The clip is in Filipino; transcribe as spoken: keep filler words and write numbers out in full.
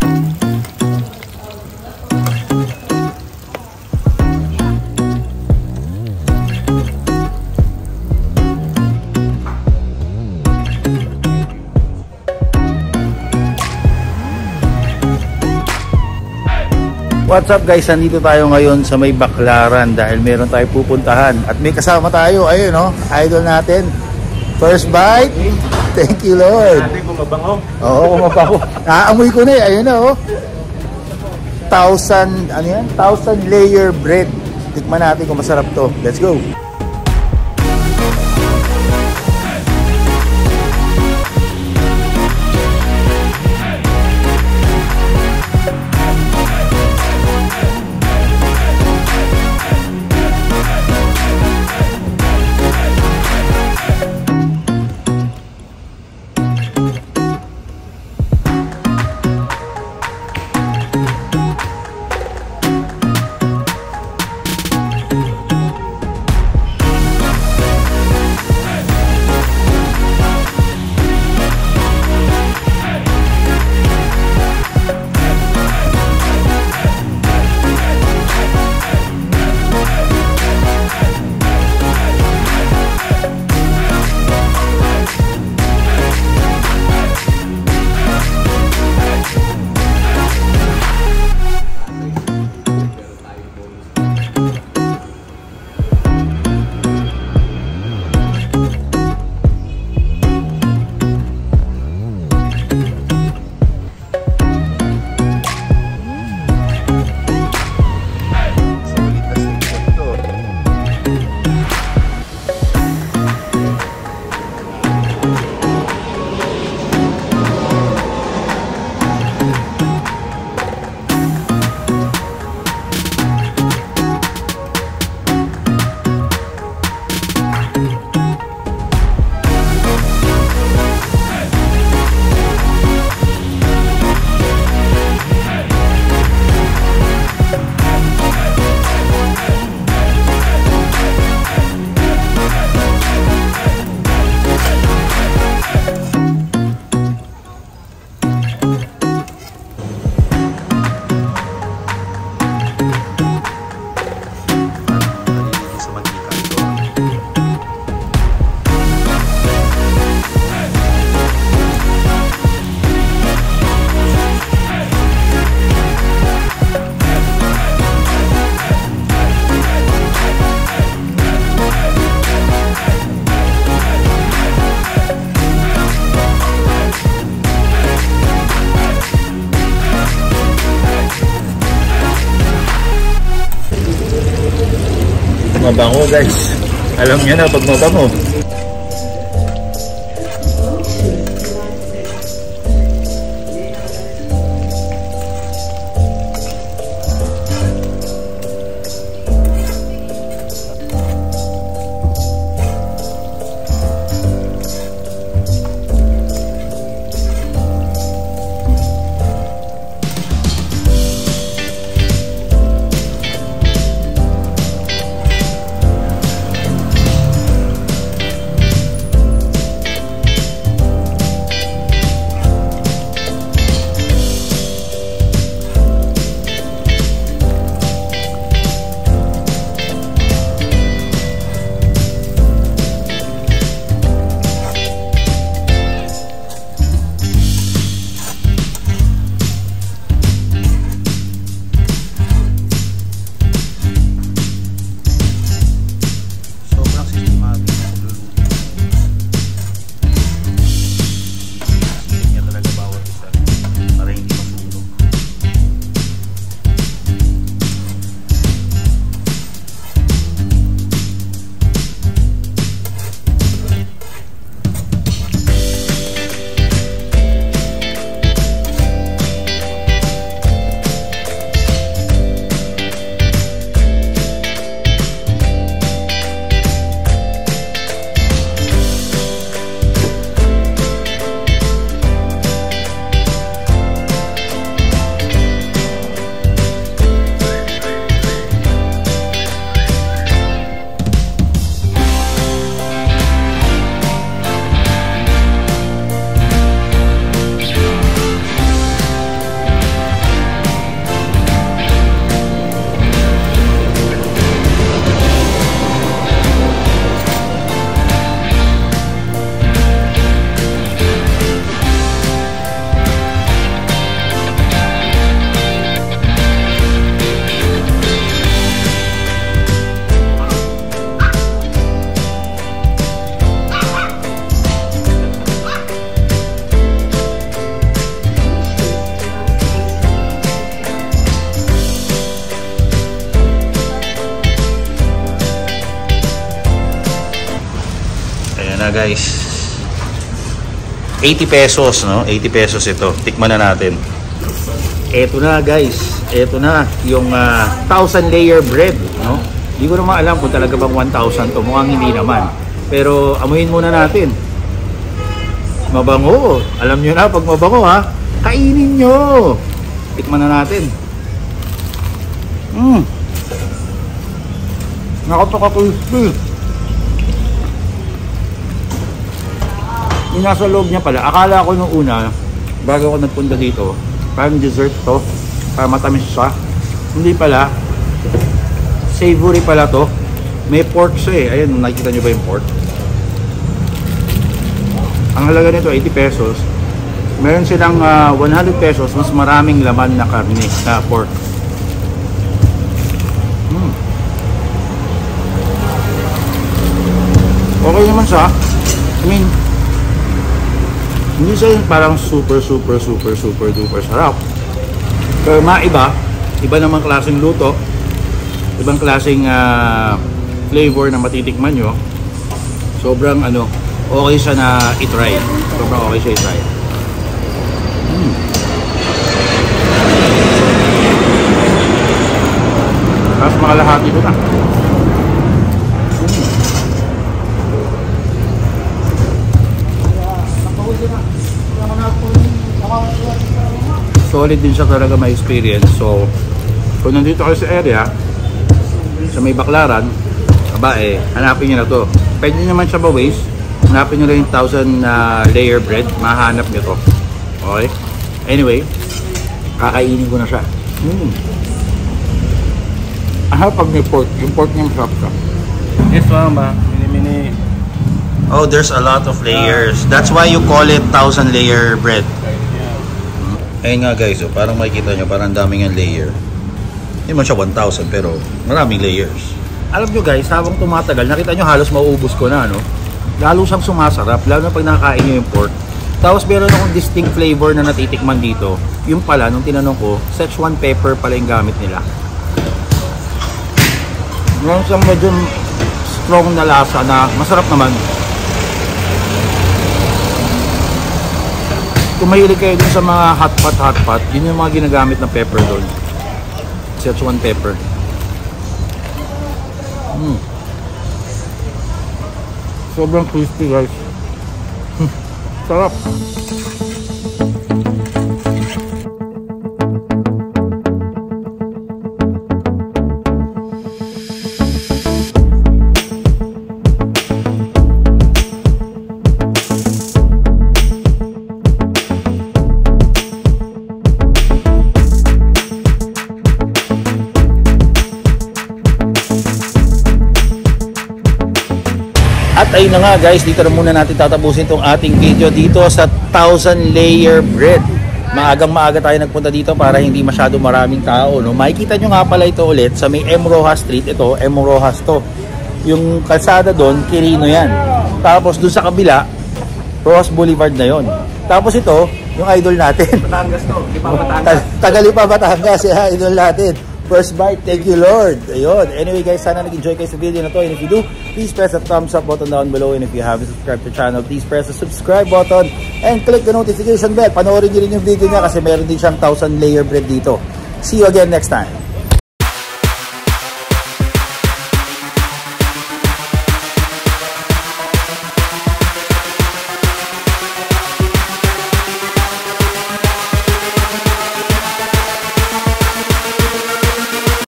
What's up guys, nandito tayo ngayon sa may Baclaran dahil meron tayo pupuntahan at may kasama tayo, ayun no, idol natin. First bite, thank you Lord. Natin kung mabango. Oo, kung mabango. Naamoy ko na eh, ayun na oh. Thousand, ano yan? Thousand layer bread. Tikman natin kung masarap to. Let's go. Mabango guys, alam niyo na pag mabango. nga guys. eighty pesos, no? eighty pesos ito. Tikman na natin. Eto na guys. Eto na yung uh, thousand layer bread, no? Hindi ko naman alam kung talaga bang one thousand to. Mukhang hindi naman. Pero amuhin muna natin. Mabango. Alam nyo na pag mabango ha. Kainin nyo. Tikman na natin. Mmm. Nakapaka-crispy. Yung nasa loob niya pala, akala ko nung una, bago ako nagpunta dito, parang dessert to, para matamis siya. Hindi pala. Savory pala to. May pork siya eh. Ayan, nakikita nyo ba yung pork? Ang halaga nito, eighty pesos. Meron silang uh, one hundred pesos, mas maraming laman na karne, na pork. Hmm. Okay naman siya. I mean, hindi siya parang super, super, super, super, duper sarap. Pero maiba, iba namang klaseng luto, ibang klaseng uh, flavor na matitikman nyo. Sobrang ano, okay siya na i-try. Sobrang okay siya i-try. Hmm. Tapos makalahati ko na. Solid din siya talaga may experience. So kung nandito kayo sa area sa may Baclaran, aba eh, hanapin nyo na to. Pwede naman siya ba-waste, hanapin nyo lang yung thousand uh, layer bread, mahanap nyo to. Okay? Anyway, kakainin ko na siya. Mm. Aha, pag may pork, yung pork niya masarap siya. Yes mama, mini-mini. Oh, there's a lot of layers. That's why you call it thousand layer bread. Ayun nga guys, oh, parang makikita nyo, parang daming ang layer. Hindi man siya one thousand pero maraming layers. Alam nyo guys, habang tumatagal, nakita nyo halos mauubos ko na, no? Lalo siyang sumasarap, lalo na pag nakakain nyo yung pork. Tapos meron akong distinct flavor na natitikman dito. Yung pala, nung tinanong ko, Szechuan pepper pala yung gamit nila. Meron siyang medyo strong na lasa na masarap naman. Kung mahilig kayo dun sa mga hot pot, hot pot, yun yung mga ginagamit na pepper doon. Szechuan pepper. Mm. Sobrang crispy guys. Sarap. At ayun na nga guys, dito na muna natin tatapusin itong ating video dito sa thousand layer bread. Maagang maaga tayo nagpunta dito para hindi masyado maraming tao, no? Makikita nyo nga pala ito ulit sa may M. Rojas Street. Ito, M. Rojas to. Yung kalsada doon, Quirino yan. Tapos doon sa kabila, Rojas Boulevard na yon. Tapos ito, yung idol natin. Batangas to, Lipa Batangas. Tagalipa Batangas, yung idol natin. First bite, thank you Lord. Ayun. Anyway guys, sana nag-enjoy kayo sa video na to. And if you do, please press the thumbs up button down below. And if you haven't subscribed to the channel, please press the subscribe button and click the notification bell. Panoorin nyo rin yung video niya kasi meron din siyang thousand layer bread dito. See you again next time.